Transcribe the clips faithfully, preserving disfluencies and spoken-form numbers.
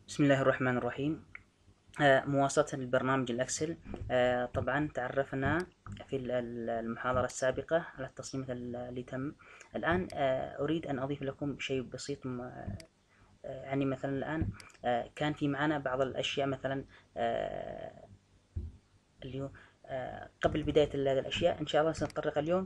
بسم الله الرحمن الرحيم. آه، مواصلة البرنامج الأكسل. آه، طبعا تعرفنا في ال- ال- المحاضرة السابقة على التصميمات ال- اللي تم. الآن آه، أريد أن أضيف لكم شيء بسيط. م- آه، يعني مثلا الآن آه، كان في معنا بعض الأشياء مثلا آه، اللي هو آه، قبل بداية ال- هذه الأشياء إن شاء الله سنتطرق اليوم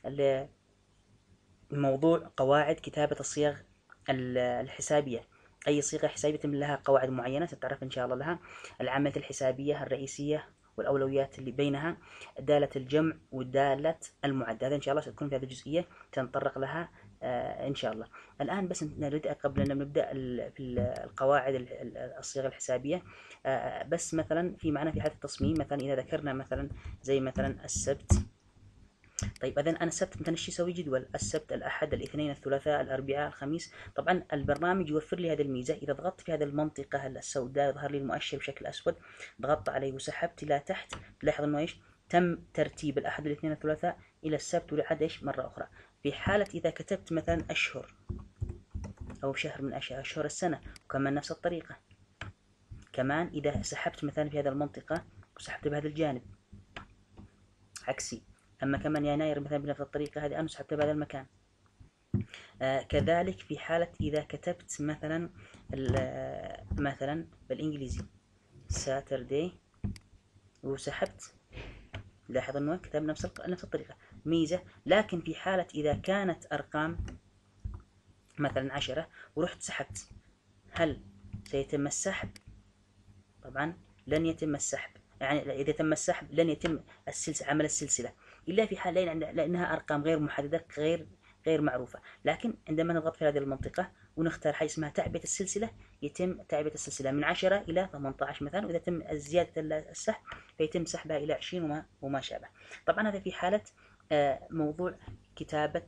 لموضوع قواعد كتابة الصيغ ال- الحسابية. أي صيغة حسابية يتم لها قواعد معينة ستعرف إن شاء الله لها العملية الحسابية الرئيسية والأولويات اللي بينها، دالة الجمع ودالة المعد. هذا إن شاء الله ستكون في هذه الجزئية سنتطرق لها آه إن شاء الله. الآن بس نريد قبل أن نبدأ ال- في ال- القواعد ال- ال- الصيغة الحسابية. آه بس مثلا في معنى في حالة التصميم، مثلا إذا ذكرنا مثلا زي مثلا السبت. طيب اذا انا السبت مثلا ايش يسوي جدول السبت الاحد الاثنين الثلاثاء الاربعاء الخميس. طبعا البرنامج يوفر لي هذه الميزه، اذا ضغطت في هذه المنطقه السوداء يظهر لي المؤشر بشكل اسود، ضغطت عليه وسحبت الى تحت تلاحظ انه ايش تم ترتيب الاحد والاثنين الثلاثاء الى السبت والاحد ايش مره اخرى. في حاله اذا كتبت مثلا اشهر او شهر من اشهر اشهر السنه، وكمان نفس الطريقه. كمان اذا سحبت مثلا في هذه المنطقه وسحبت بهذا الجانب عكسي. اما كمان يناير مثلا بنفس الطريقه هذه انا سحبتها بهذا المكان. آه كذلك في حالة إذا كتبت مثلا مثلا بالإنجليزي ساتردي وسحبت، لاحظ أنه كتب نفس نفس الطريقة ميزة. لكن في حالة إذا كانت أرقام مثلا عشرة ورحت سحبت، هل سيتم السحب؟ طبعا لن يتم السحب. يعني إذا تم السحب لن يتم السلسلة عمل السلسلة إلا في حال لأنها أرقام غير محددة غير غير معروفة. لكن عندما نضغط في هذه المنطقة ونختار حاجة اسمها تعبئة السلسلة، يتم تعبئة السلسلة من عشرة إلى ثمانية عشر مثلا، وإذا تم زيادة السحب فيتم سحبها إلى عشرين وما, وما شابه. طبعا هذا في حالة موضوع كتابة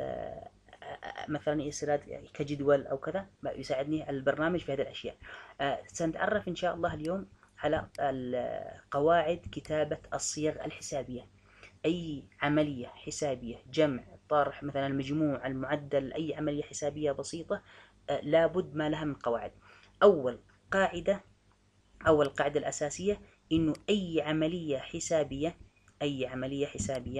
مثلا إرسالات كجدول أو كذا، يساعدني البرنامج في هذه الأشياء. سنتعرف إن شاء الله اليوم على قواعد كتابة الصيغ الحسابية. أي عملية حسابية، جمع، طرح، مثلا المجموع، المعدل، أي عملية حسابية بسيطة لابد ما لها من قواعد. أول قاعدة أول قاعدة الأساسية إنه أي عملية حسابية أي عملية حسابية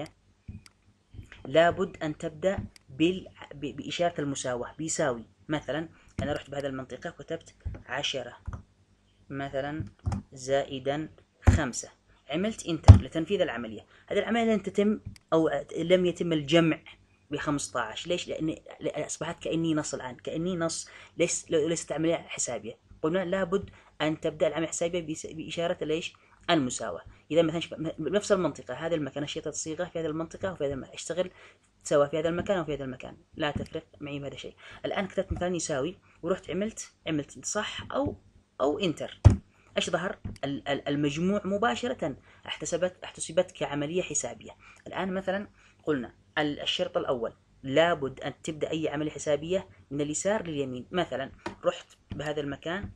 لابد أن تبدأ بإشارة المساواة، بيساوي. مثلا أنا رحت بهذه المنطقة كتبت عشرة مثلا زائدا خمسة، عملت انتر لتنفيذ العملية. هذه العملية لن تتم أو لم يتم الجمع ب خمسة عشر. ليش؟ لأن أصبحت كأني نص الآن، كأني نص، ليس ليست عملية حسابية. قلنا لابد أن تبدأ العملية الحسابية بإشارة ليش؟ المساواة. إذا مثلا بنفس المنطقة هذا المكان أشياء الصيغة في هذه المنطقة وفي هذا المكان اشتغل سواء في هذا المكان أو في هذا المكان، لا تفرق معي بهذا الشيء. الآن كتبت مثلا يساوي ورحت عملت عملت صح أو أو انتر، ايش ظهر؟ المجموع مباشرة احتسبت احتسبت كعملية حسابية. الآن مثلا قلنا الشرط الأول لابد أن تبدأ أي عملية حسابية من اليسار لليمين. مثلا رحت بهذا المكان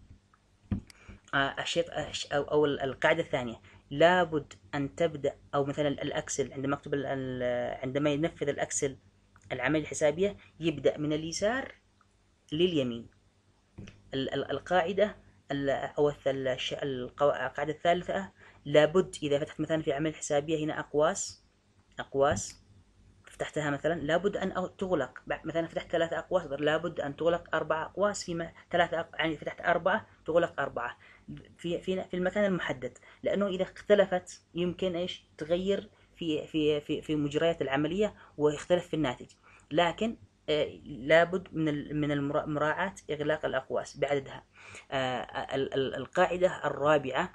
الشرط أو, أو القاعدة الثانية لابد أن تبدأ، أو مثلا الأكسل عندما أكتب عندما ينفذ الأكسل العملية الحسابية يبدأ من اليسار لليمين. القاعدة أو القاعدة الثالثة لابد إذا فتحت مثلا في عملية حسابية هنا أقواس أقواس فتحتها مثلا لابد أن تغلق. مثلا فتحت ثلاثة أقواس لابد أن تغلق أربعة أقواس. فيما ثلاثة يعني فتحت أربعة تغلق أربعة في في في المكان المحدد، لأنه إذا اختلفت يمكن إيش تغير في في في في مجريات العملية ويختلف في الناتج. لكن لابد من من المراعاة إغلاق الأقواس بعددها. القاعدة الرابعة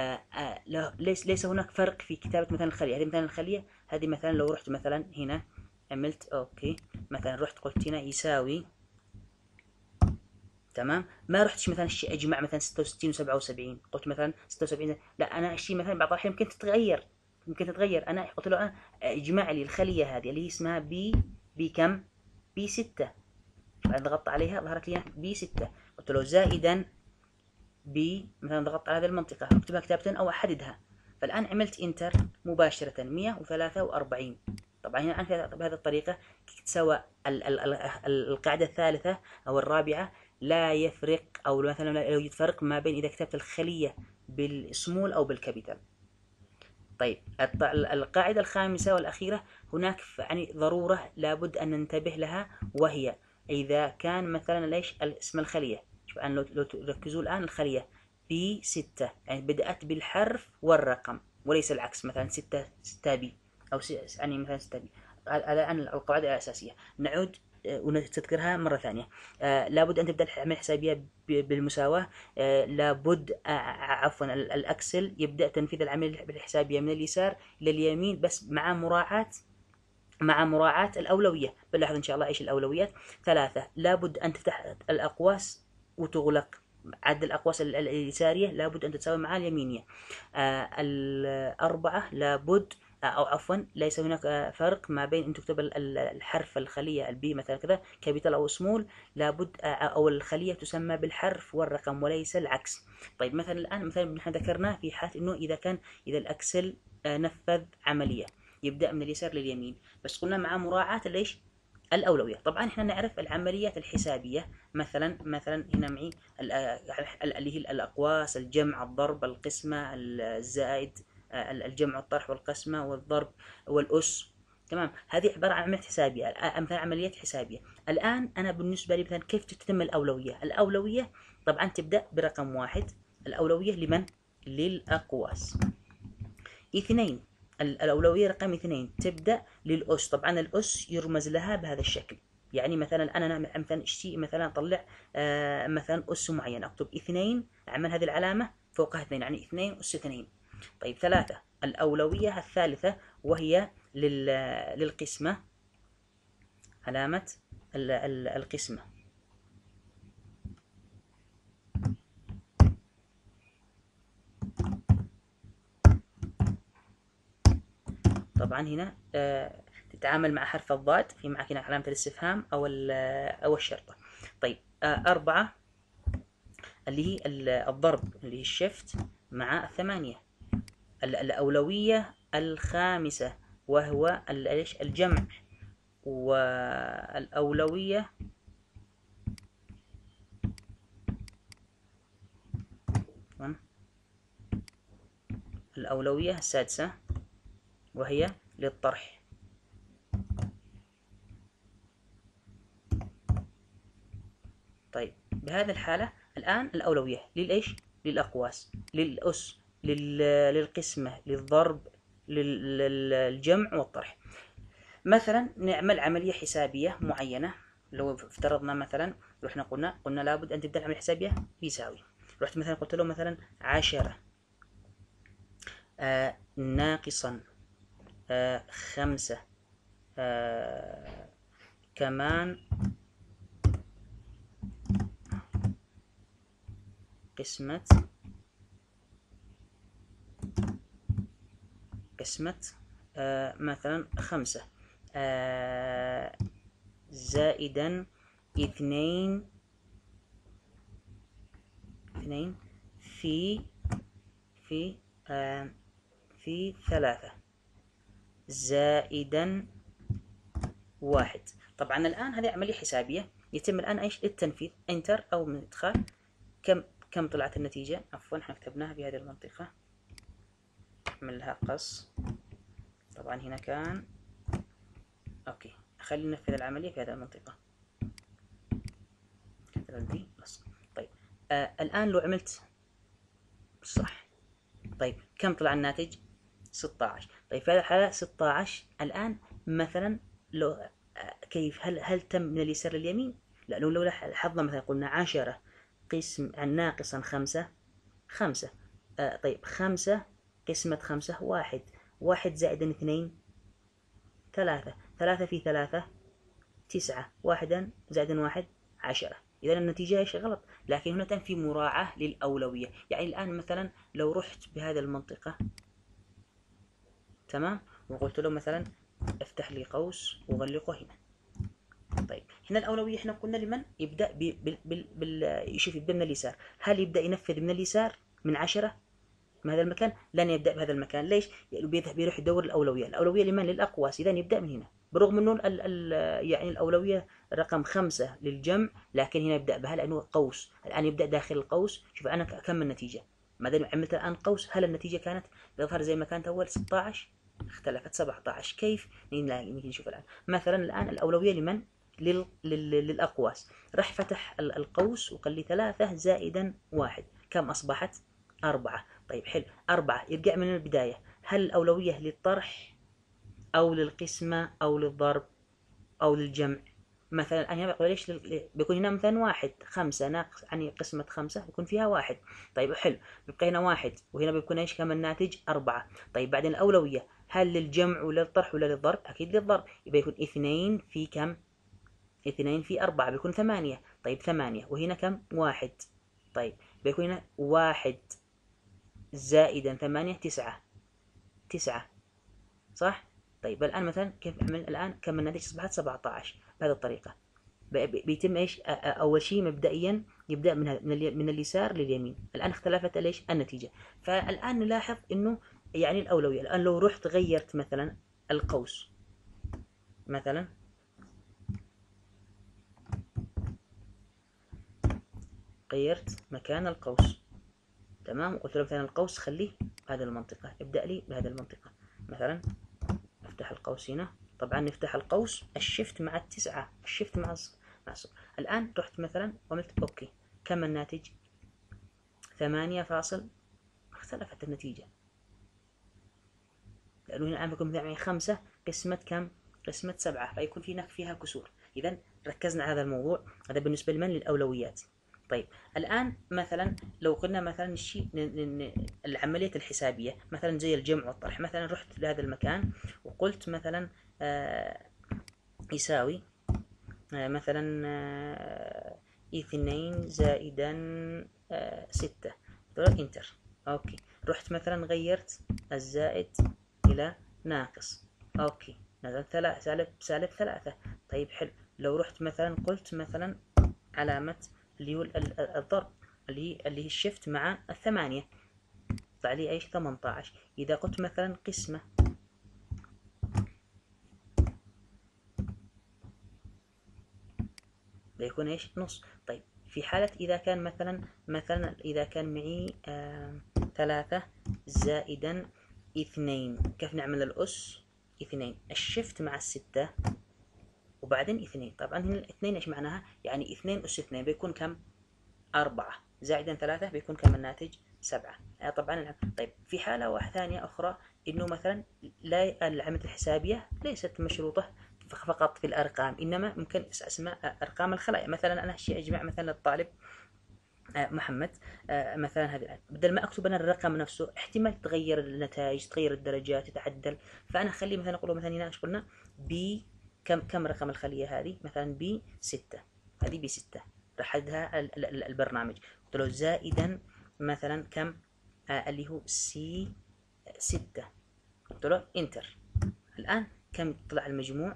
ليس ليس هناك فرق في كتابة مثلا الخلية. هذه مثلا الخلية هذه مثلا لو رحت مثلا هنا عملت اوكي مثلا رحت قلت هنا يساوي تمام، ما رحتش مثلا الشيء اجمع مثلا ستة وستين وسبعة وسبعين، قلت مثلا ستة وسبعين، لا انا الشيء مثلا بعض الاحيان يمكن تتغير ممكن تتغير انا قلت له انا اجمع لي الخلية هذه اللي هي اسمها بي بي كم بي ستة، بعد ضغطت عليها ظهرت لي بي ستة، قلت له زائدا بي مثلا ضغطت على هذه المنطقة اكتبها كتابة او احددها. فالان عملت انتر مباشرة مئة وثلاثة وأربعين. طبعا هنا بهذه الطريقة سواء القاعدة الثالثة أو الرابعة لا يفرق، أو مثلا لا يوجد فرق ما بين إذا كتبت الخلية بالسمول أو بالكابيتال. طيب القاعدة الخامسة والأخيرة، هناك يعني ضرورة لابد أن ننتبه لها، وهي إذا كان مثلا ليش اسم الخلية، شوف أنا لو تركزوا الآن الخلية بي ستة، يعني بدأت بالحرف والرقم وليس العكس، مثلا ستة ستة بي أو يعني مثلا ستة بي. هذا الآن القاعدة الأساسية. نعود ونستذكرها مرة ثانية. آه لابد أن تبدأ العملية الحسابية بالمساواة. آه لابد آه عفوا الأكسل يبدأ تنفيذ العملية الحسابية من اليسار إلى اليمين، بس مع مراعاة مع مراعاة الأولوية. بنلاحظ إن شاء الله إيش الأولويات. ثلاثة، لابد أن تفتح الأقواس وتغلق. عدد الأقواس اليسارية لابد أن تتساوي مع اليمينية. آه الأربعة، لابد أو عفوا ليس هناك فرق ما بين أن تكتب الحرف الخلية البي مثلا كذا كابيتال أو سمول، لابد أو الخلية تسمى بالحرف والرقم وليس العكس. طيب مثلا الآن مثلا نحن ذكرناه في حالة إنه إذا كان إذا الأكسل نفذ عملية يبدأ من اليسار لليمين، بس قلنا مع مراعاة ليش الأولوية. طبعا احنا نعرف العمليات الحسابية، مثلا مثلا هنا معي اللي هي الأقواس، الجمع، الضرب، القسمة، الزائد، الجمع، الطرح، والقسمة، والضرب، والأس. تمام، هذه عبارة عن عمليات حسابية، مثلا عمليات حسابية. الآن أنا بالنسبة لي مثلا كيف تتم الأولوية؟ الأولوية طبعا تبدأ برقم واحد، الأولوية لمن؟ للأقواس. اثنين، الأولوية رقم اثنين تبدأ للأس. طبعا الأس يرمز لها بهذا الشكل، يعني مثلا أنا مثلا اشتي مثلا أطلع آه مثلا أس معين، أكتب اثنين، أعمل هذه العلامة فوقها اثنين، يعني اثنين أس اثنين. طيب ثلاثة، الأولوية الثالثة وهي للقسمة، علامة القسمة. طبعا هنا آه تتعامل مع حرف الضاد، في معك هنا علامة الاستفهام أو أو الشرطة. طيب آه أربعة اللي هي الضرب، اللي هي الشفت مع الثمانية. الأولوية الخامسة وهو الجمع، والأولوية الأولوية السادسة وهي للطرح. طيب بهذه الحالة الآن الأولوية للإيش؟ للأقواس، للأس، للقسمة، للضرب، للجمع والطرح. مثلا نعمل عملية حسابية معينة، لو افترضنا مثلا رحنا قلنا قلنا لابد أن تبدأ العملية الحسابية بيساوي، رحت مثلا قلت له مثلا عشرة آه ناقصا آه خمسة آه كمان قسمة قسمة آه مثلا خمسة آه زائدا اثنين اثنين في في آه في ثلاثة زائدا واحد. طبعا الآن هذه عملية حسابية يتم الآن ايش؟ التنفيذ، انتر او من ادخال. كم كم طلعت النتيجة؟ عفوا احنا كتبناها بهذه المنطقة، نعمل لها قص. طبعا هنا كان اوكي، خلينا ننفذ العملية في هذه المنطقة. دي بس. طيب آه الآن لو عملت صح، طيب كم طلع الناتج؟ ستة عشر. طيب في هذه الحالة ستة عشر. الآن مثلا لو آه كيف هل هل تم من اليسار لليمين؟ لا، لو لو لاحظنا مثلا قلنا عشرة قسم ناقصا خمسة خمسة. آه طيب خمسة قسمة خمسة واحد، واحد زائدا اثنين ثلاثة، ثلاثة في ثلاثة تسعة، واحدا زائدا واحد عشرة. إذا النتيجة إيش؟ غلط. لكن هنا تم في مراعاة للأولوية. يعني الآن مثلا لو رحت بهذه المنطقة تمام وقلت له مثلا افتح لي قوس وغلقه هنا. طيب هنا الأولوية احنا قلنا لمن يبدأ بال بال بال يشوف يبدأ من اليسار. هل يبدأ ينفذ من اليسار من عشرة من هذا المكان؟ لن يبدأ بهذا المكان. ليش؟ بيروح يدور الأولوية. الأولوية لمن؟ للأقواس. إذا يبدأ من هنا. بالرغم انه ال ال يعني الاولويه رقم خمسة للجمع، لكن هنا يبدا بها لانه قوس. الان يبدا داخل القوس. شوف انا كم النتيجه، ما دام عملت الان قوس، هل النتيجه كانت تظهر زي ما كانت اول ستة عشر؟ اختلفت سبعة عشر. كيف؟ نيجي نشوف الان. مثلا الان الاولويه لمن؟ لل... لل... للاقواس. راح فتح القوس وقال لي ثلاثة زائدا واحد، كم اصبحت؟ أربعة. طيب حلو، أربعة. يرجع من البداية، هل الأولوية للطرح أو للقسمة أو للضرب أو للجمع؟ مثلا أنا بقول ليش لل... بيكون هنا مثلا واحد، خمسة ناقص يعني قسمة خمسة يكون فيها واحد. طيب حلو، بيبقى هنا واحد، وهنا بيكون ايش كم الناتج؟ أربعة. طيب بعدين الأولوية هل للجمع ولا للطرح ولا للضرب؟ أكيد للضرب، يبقى يكون اثنين في كم؟ اثنين في أربعة بيكون ثمانية. طيب ثمانية، وهنا كم؟ واحد. طيب بيكون هنا واحد زائدا ثمانية، تسعة. تسعة صح؟ طيب الآن مثلا كيف أعمل الآن؟ كم الناتج أصبحت سبعة عشر بهذه الطريقة. بيتم ايش؟ اول شيء مبدئيا يبدا من من, من اليسار لليمين. الان اختلفت ليش؟ النتيجه. فالان نلاحظ انه يعني الاولويه الان لو رحت غيرت مثلا القوس، مثلا غيرت مكان القوس، تمام، وقلت له مثلا القوس خليه بهذه المنطقه، ابدا لي بهذه المنطقه. مثلا افتح القوس هنا، طبعا نفتح القوس الشفت مع التسعة، الشفت مع مع الصفر. الآن رحت مثلا وعملت أوكي، كم الناتج؟ ثمانية فاصل. اختلفت النتيجة، لأنه هنا الآن بيكون يعني خمسة قسمة كم؟ قسمة سبعة، فيكون في هناك فيها كسور. إذا ركزنا على هذا الموضوع. هذا بالنسبة لمن؟ للأولويات. طيب الآن مثلا لو قلنا مثلا الشيء العملية الحسابية مثلا زي الجمع والطرح، مثلا رحت لهذا المكان وقلت مثلا آه يساوي آه مثلا آه اثنين زائدا آه ستة، انتر. اوكي، رحت مثلا غيرت الزائد الى ناقص، اوكي، نزل ثلاثة سالب سالب ثلاثة. طيب حلو، لو رحت مثلا قلت مثلا علامة اللي هو الضرب اللي هي اللي هي الشفت مع الثمانية، طلع لي ايش؟ ثمانية عشر. اذا قلت مثلا قسمة، بيكون ايش؟ نص. طيب في حالة إذا كان مثلا مثلا إذا كان معي آه ثلاثة زائدا اثنين، كيف نعمل الأس؟ اثنين الشفت مع الستة وبعدين اثنين. طبعا هنا الاثنين ايش معناها؟ يعني اثنين أس اثنين بيكون كم؟ أربعة زائدا ثلاثة بيكون كم الناتج؟ سبعة. آه طبعا. طيب في حالة واحدة ثانية أخرى إنه مثلا لا العملية الحسابية ليست مشروطة فقط في الأرقام، إنما ممكن أسماء أرقام الخلايا. مثلا أنا أشي أجمع مثلا الطالب محمد مثلا، هذه بدل ما اكتب انا الرقم نفسه احتمال تتغير النتائج، تتغير الدرجات، تتعدل، فانا اخلي مثلا اقول مثلا هنا ايش قلنا؟ بي كم كم رقم الخليه هذه؟ مثلا بي ستة، هذه بي ستة رحدها البرنامج. قلت له زائدا مثلا كم؟ آه اللي هو سي ستة، قلت له انتر. الان كم طلع المجموع؟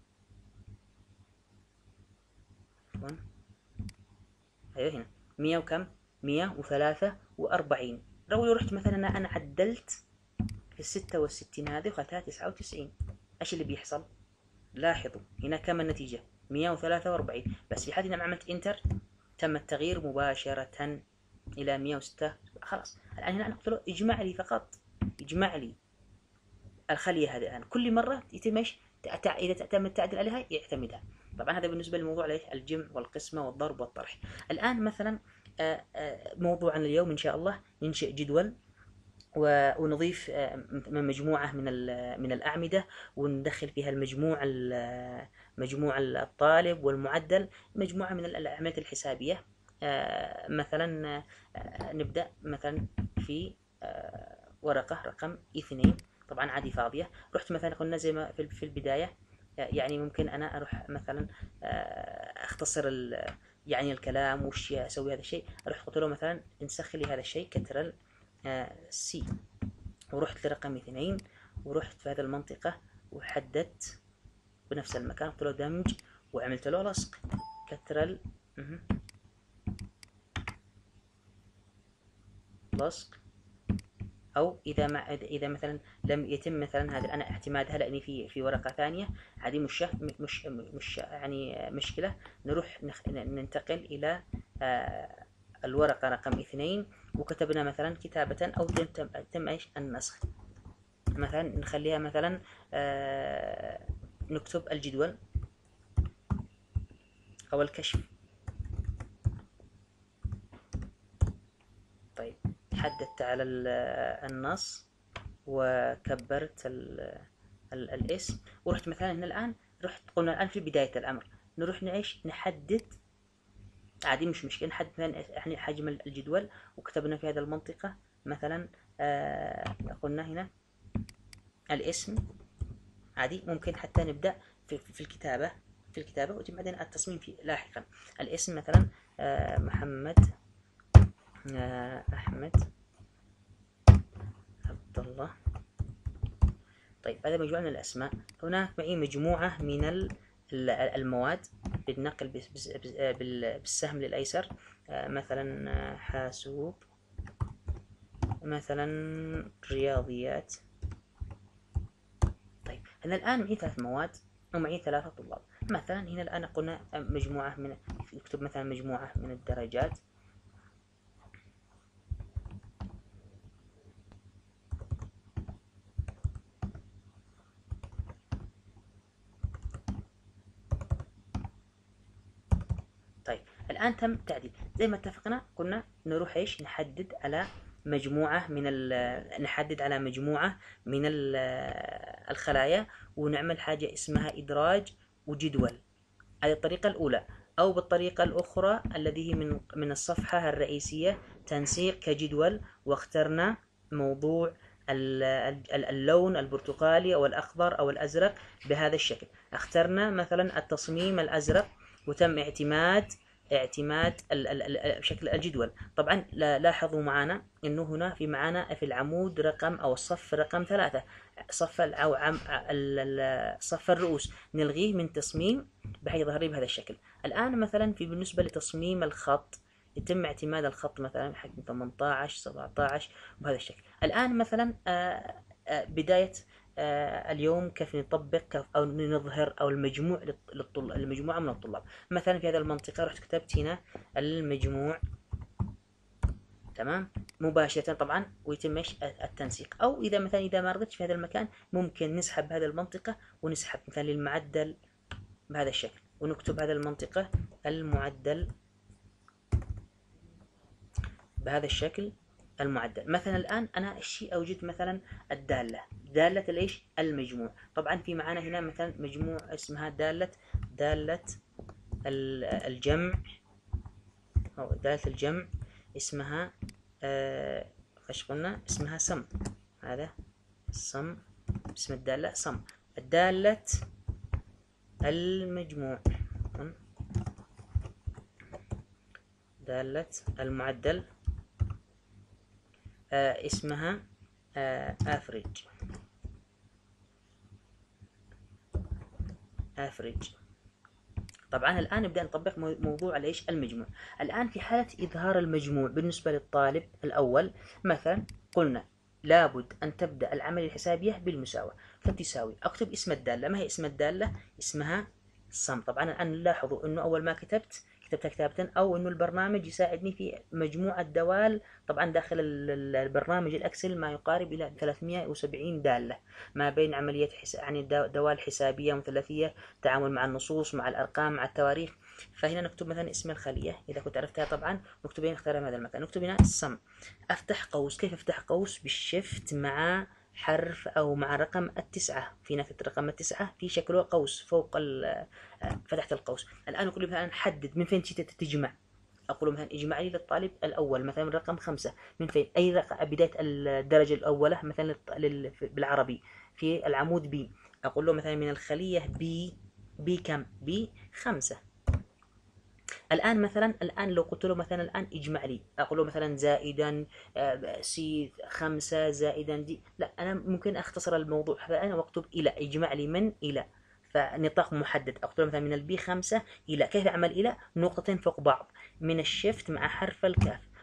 ايوه هنا مية وكم؟ مية وثلاثة وأربعين. لو رحت مثلا أنا عدلت في الستة والستين هذه وخلتها تسعة وتسعين، ايش اللي بيحصل؟ لاحظوا هنا كم النتيجة؟ مية وثلاثة وأربعين، بس في حال ما عملت انتر تم التغيير مباشرة إلى مية وستة. خلاص الآن هنا أنا قلت له اجمع لي فقط، اجمع لي الخلية هذه. الآن كل مرة يتم ايش؟ إذا تم التعديل عليها يعتمدها. طبعا هذا بالنسبة للموضوع ليش؟ الجمع والقسمة والضرب والطرح. الآن مثلا موضوعنا اليوم إن شاء الله ننشئ جدول ونضيف مجموعة من من الأعمدة وندخل فيها المجموع مجموع الطالب والمعدل، مجموعة من العمليات الحسابية. مثلا نبدأ مثلا في ورقة رقم اثنين، طبعا عادي فاضية. رحت مثلا قلنا زي ما في البداية، يعني ممكن أنا أروح مثلا أختصر يعني الكلام وش أسوي هذا الشيء. أروح قلت له مثلا انسخ لي هذا الشيء كترل سي، ورحت لرقم اثنين ورحت في هذه المنطقة وحددت بنفس المكان، قلت له دمج وعملت له لصق كترل لصق أو إذا ما إذا مثلا لم يتم مثلا هذا الآن اعتمادها لأني في في ورقة ثانية، هذه مش مش مش يعني مشكلة، نروح ننتقل إلى الورقة رقم اثنين وكتبنا مثلا كتابة أو تم تم إيش النسخ. مثلا نخليها مثلا نكتب الجدول أو الكشف. طيب حددت على النص وكبرت ال ال الاسم ورحت مثلا هنا الآن رحت قلنا الآن في بداية الأمر نروح نعيش نحدد عادي مش مشكلة، نحدد مثلا يعني حجم الجدول وكتبنا في هذه المنطقة مثلا آه قلنا هنا الاسم عادي. ممكن حتى نبدأ في, في الكتابة في الكتابة وتم بعدين التصميم في لاحقا. الاسم مثلا آه محمد آه أحمد عبد الله. طيب هذا مجموعة من الأسماء. هناك معي مجموعة من المواد بالنقل بالسهم للأيسر، مثلا حاسوب، مثلا رياضيات. طيب أنا الآن معي ثلاث مواد ومعي ثلاثة طلاب. مثلا هنا الآن قلنا مجموعة من نكتب مثلا مجموعة من الدرجات. طيب الآن تم تعديل زي ما اتفقنا. قلنا نروح ايش نحدد على مجموعة من نحدد على مجموعة من الخلايا ونعمل حاجة اسمها إدراج وجدول. هذه الطريقة الأولى. أو بالطريقة الأخرى الذي هي من من الصفحة الرئيسية تنسيق كجدول، واخترنا موضوع اللون البرتقالي أو الأخضر أو الأزرق بهذا الشكل. اخترنا مثلا التصميم الأزرق وتم اعتماد اعتماد شكل الجدول. طبعا لاحظوا معنا انه هنا في معنا في العمود رقم او الصف رقم ثلاثة، صف او صف الرؤوس نلغيه من تصميم بحيث يظهر لي بهذا الشكل. الان مثلا في بالنسبة لتصميم الخط يتم اعتماد الخط مثلا حجم ثمانية عشر سبعة عشر بهذا الشكل. الان مثلا بداية اليوم كيف نطبق أو نظهر أو المجموع للطلاب، المجموعة من الطلاب. مثلا في هذه المنطقة رحت كتبت هنا المجموع، تمام مباشرة طبعا ويتم ايش التنسيق. أو إذا مثلا إذا ما رضيتش في هذا المكان ممكن نسحب هذه المنطقة ونسحب مثلا للمعدل بهذا الشكل ونكتب هذه المنطقة المعدل بهذا الشكل المعدل. مثلا الآن أنا الشيء أوجد مثلا الدالة دالة الإيش المجموع. طبعا في معنا هنا مثلا مجموع اسمها دالة دالة الجمع أو دالة الجمع اسمها آه ايش قلنا اسمها سم. هذا سم اسم الدالة سم. الدالة المجموع دالة المعدل آه اسمها آه average average. طبعا الآن نبدأ نطبق موضوع ليش المجموع. الآن في حالة إظهار المجموع بالنسبة للطالب الأول مثلا قلنا لابد أن تبدأ العملية الحسابية بالمساواة، فتساوي أكتب اسم الدالة. ما هي اسم الدالة؟ اسمها sum. طبعا الآن لاحظوا أنه أول ما كتبت كتبتها كتابة أو أنه البرنامج يساعدني في مجموعة دوال. طبعا داخل البرنامج الأكسل ما يقارب إلى ثلاثمئة وسبعين دالة ما بين عملية حس... يعني دوال حسابية مثلثية، تعامل مع النصوص مع الأرقام مع التواريخ. فهنا نكتب مثلا اسم الخلية إذا كنت عرفتها طبعا نكتب هنا نختار هذا المكان نكتب هنا sum. أفتح قوس. كيف أفتح قوس؟ بالشيفت مع حرف أو مع رقم التسعة. في نكتة رقم التسعة في شكله قوس فوق فتحت القوس. الآن أقول مثلا نحدد من فين تجمع. أقول مثلا اجمع لي للطالب الأول مثلا رقم خمسة من فين أي رقم بداية الدرجة الأولى مثلا بالعربي في العمود بي. أقول له مثلا من الخلية بي بي كم؟ بي خمسة. الآن مثلا الآن لو قلت له مثلا الآن اجمع لي أقول له مثلا زائدا سي خمسة زائدا دي، لا أنا ممكن أختصر الموضوع فأنا واكتب إلى اجمع لي من إلى، فنطاق محدد. أقول مثلا من البي خمسة إلى. كيف أعمل إلى؟ نقطتين فوق بعض من الشيفت مع حرف الكاف.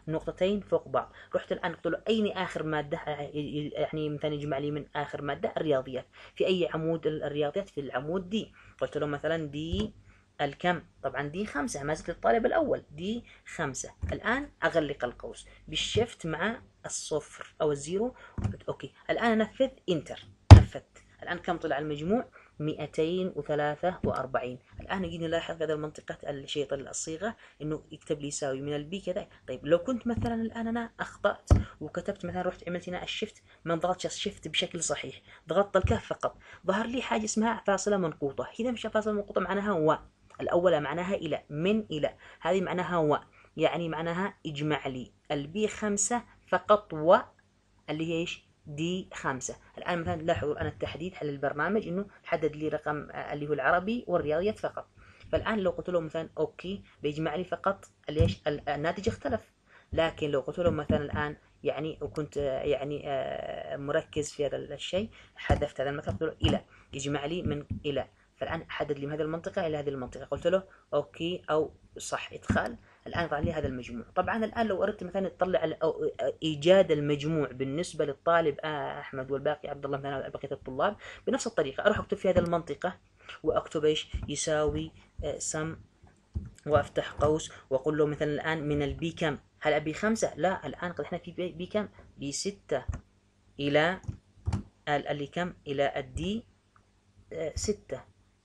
نقطتين فوق بعض. رحت الآن قلت له أين آخر مادة، يعني مثلا يجمع لي من آخر مادة الرياضيات. في أي عمود الرياضيات؟ في العمود دي. قلت له مثلا دي الكم؟ طبعا دي خمسة، ما زلت الطالب الأول، دي خمسة. الآن أغلق القوس بالشيفت مع الصفر أو الزيرو. قلت أوكي. الآن أنفذ إنتر، نفذت. الآن كم طلع المجموع؟ مئتين وثلاثة وأربعين. الآن يجيني نلاحظ هذا المنطقة الشيء الصيغة إنه يكتب لي يساوي من البي كذا. طيب لو كنت مثلا الآن أنا أخطأت وكتبت مثلا، رحت عملت هنا الشيفت، ما ضغطتش الشيفت بشكل صحيح، ضغطت الكاف فقط، ظهر لي حاجة اسمها فاصلة منقوطة. إذا مش فاصلة منقوطة معناها و، الأولى معناها إلى، من إلى، هذه معناها و، يعني معناها اجمع لي البي خمسة فقط و اللي هي ايش؟ دي خمسة. الآن مثلا لاحظوا الآن التحديد حل البرنامج إنه حدد لي رقم اللي هو العربي والرياضيات فقط. فالآن لو قلت له مثلا أوكي بيجمع لي فقط اللي ايش؟ الناتج اختلف. لكن لو قلت له مثلا الآن يعني وكنت يعني مركز في هذا الشيء، حذفت هذا المكان، قلت له إلى، يجمع لي من إلى. فالآن حدد لي من هذه المنطقة إلى هذه المنطقة، قلت له أوكي أو صح إدخال. الآن يطلع لي هذا المجموع. طبعا الآن لو أردت مثلا تطلع إيجاد المجموع بالنسبة للطالب أحمد والباقي عبد الله مثلا بقية الطلاب بنفس الطريقة، أروح أكتب في هذه المنطقة وأكتب إيش؟ يساوي سم، وأفتح قوس وأقول له مثلا الآن من البي كم؟ هل أبي خمسة؟ لا، الآن قد إحنا في بي كم؟ بي ستة إلى اللي كم؟ إلى الدي ستة.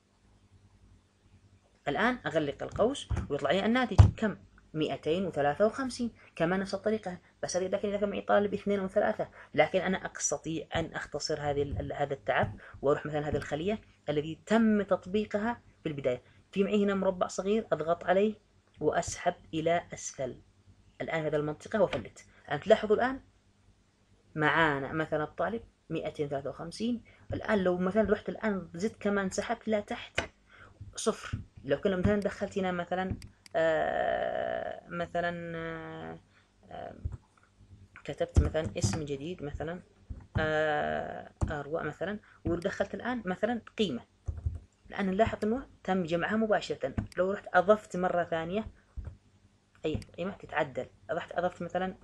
الآن أغلق القوس ويطلع لي الناتج كم؟ مئتين وثلاثة وخمسين. كمان نفس الطريقة، بس هذه لكن إذا كان معي طالب اثنين أو ثلاثة. لكن أنا أستطيع أن أختصر هذه هذا التعب وأروح مثلا هذه الخلية الذي تم تطبيقها في البداية. في معي هنا مربع صغير، أضغط عليه وأسحب إلى أسفل. الآن هذا المنطقة وفلت. الآن تلاحظوا الآن معانا مثلا الطالب مئتين وثلاثة وخمسين. الآن لو مثلا رحت الآن زدت كمان سحبت لا تحت صفر. لو كنا مثلا دخلت هنا مثلا آه مثلا آه آه كتبت مثلا اسم جديد مثلا آه أروى مثلا، ودخلت الآن مثلا قيمة، الآن نلاحظ أنه تم جمعها مباشرة. لو رحت أضفت مرة ثانية أي قيمة تتعدل، رحت أضفت مثلا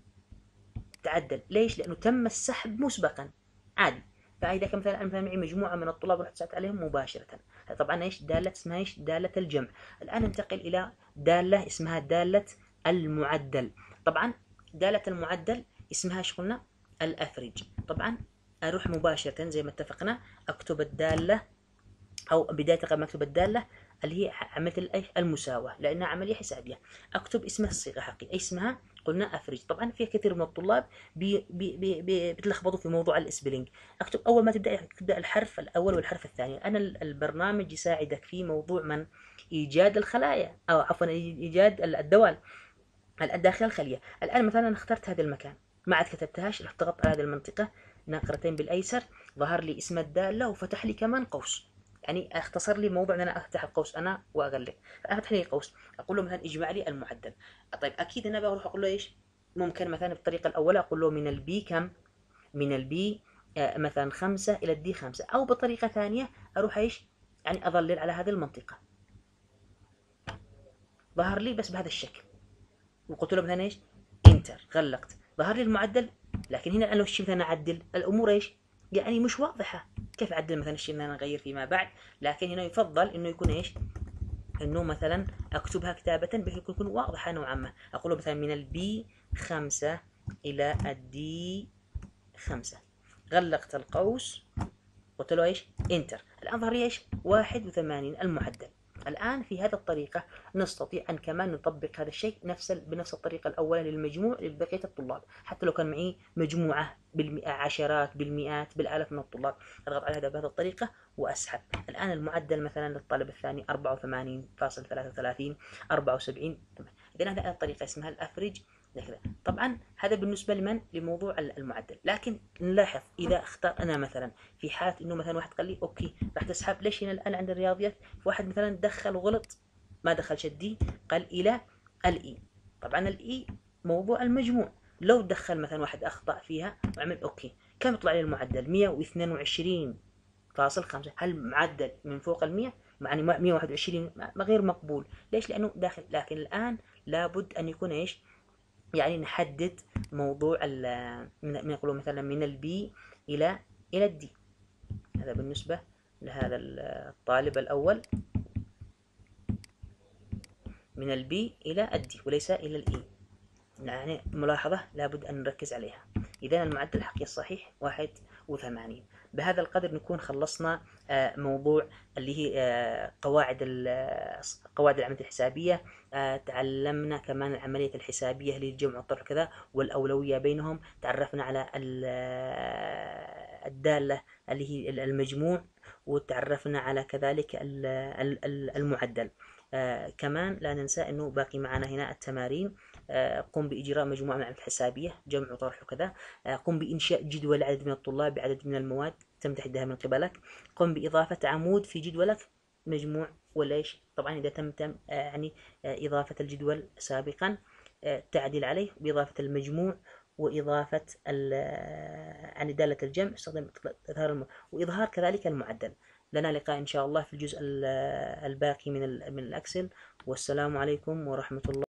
تعدل. ليش؟ لأنه تم السحب مسبقا عادي. فإذا كان مثلا مثلا معي مجموعة من الطلاب ورحت سألت عليهم مباشرة، طبعا ايش؟ دالة اسمها ايش؟ دالة الجمع. الآن ننتقل إلى دالة اسمها دالة المعدل. طبعا دالة المعدل اسمها ايش قلنا؟ الأفرج. طبعا أروح مباشرة زي ما اتفقنا أكتب الدالة، أو بداية قبل ما أكتب الدالة اللي هي عملية المساواة لأنها عملية حسابية، أكتب اسمها الصيغة حقي. أي اسمها؟ قلنا أفرج. طبعا في كثير من الطلاب بي بي بي بي بيتلخبطوا في موضوع الاسبلينج. أكتب أول ما تبدأ تبدأ الحرف الأول والحرف الثاني. أنا البرنامج يساعدك في موضوع من إيجاد الخلايا، أو عفوا إيجاد الدوال داخل الخلية. الآن مثلا أنا اخترت هذا المكان، ما عاد كتبتهاش، رحت ضغطت على هذه المنطقة نقرتين بالأيسر، ظهر لي اسم الدالة وفتح لي كمان قوس. يعني اختصر لي الموضوع ان انا افتح القوس انا واغلق. فافتح لي القوس اقول له مثلا اجمع لي المعدل. طيب اكيد انا بروح اقول له ايش؟ ممكن مثلا بالطريقه الاولى اقول له من البي كم؟ من البي آه مثلا خمسة الى الدي خمسة، او بطريقه ثانيه اروح ايش؟ يعني اظلل على هذه المنطقه، ظهر لي بس بهذا الشكل، وقلت له مثلا ايش؟ انتر، غلقت، ظهر لي المعدل. لكن هنا انا لو الشيء مثلا اعدل الامور ايش؟ يعني مش واضحه. كيف اعدل مثلا الشيء اللي انا اغير فيما بعد؟ لكن هنا يفضل انه يكون ايش؟ انه مثلا اكتبها كتابة بحيث تكون واضحة نوعا ما. اقول له مثلا من البي خمسة الى الدي خمسة، غلقت القوس، قلت له ايش؟ انتر. الان ظهر لي ايش؟ واحد وثمانين المعدل. الآن في هذه الطريقة نستطيع أن كمان نطبق هذا الشيء نفس بنفس الطريقة الأولى للمجموع لبقية الطلاب. حتى لو كان معي مجموعة بالعشرات بالمئات بالآلاف من الطلاب، أضغط على هذا بهذه الطريقة وأسحب. الآن المعدل مثلا للطالب الثاني أربعة وثمانين فاصلة ثلاثة وثلاثين، أربعة وسبعين. إذن هذه الطريقة اسمها الأفرج. طبعا هذا بالنسبة لمن؟ لموضوع المعدل. لكن نلاحظ إذا اخترنا مثلا في حالة إنه مثلا واحد قال لي أوكي راح تسحب، ليش هنا الآن عند الرياضيات في واحد مثلا دخل وغلط ما دخل شدي، قال إلى الإي. طبعا الإي موضوع المجموع، لو دخل مثلا واحد أخطأ فيها وعمل أوكي، كم يطلع لي المعدل؟ مئة واثنين وعشرين فاصل خمسة. هل معدل من فوق المئة؟ يعني مئة وواحد وعشرين غير مقبول. ليش؟ لأنه داخل. لكن الآن لابد أن يكون إيش؟ يعني نحدد موضوع ال من يقولون مثلا من البي إلى إلى الدي. هذا بالنسبة لهذا الطالب الأول، من البي إلى الدي وليس إلى الإي. يعني ملاحظة لابد أن نركز عليها. إذا المعدل الحقيقي الصحيح واحد وثمانين. بهذا القدر نكون خلصنا موضوع اللي هي قواعد قواعد العملية الحسابية. تعلمنا كمان العملية الحسابية للجمع والطرح كذا والأولوية بينهم. تعرفنا على الدالة اللي هي المجموع، وتعرفنا على كذلك المعدل. آه كمان لا ننسى أنه باقي معنا هنا التمارين. آه قم بإجراء مجموعة من العمليات الحسابية، جمع وطرح وكذا. آه قم بإنشاء جدول عدد من الطلاب بعدد من المواد تم تحديدها من قبلك. قم بإضافة عمود في جدولك مجموع وليش. طبعا إذا تم تم آه يعني آه إضافة الجدول سابقا، آه تعديل عليه بإضافة المجموع وإضافة يعني دالة الجمع، استخدم إظهار وإظهار كذلك المعدل. لنا لقاء إن شاء الله في الجزء الباقي من من الأكسل. والسلام عليكم ورحمة الله.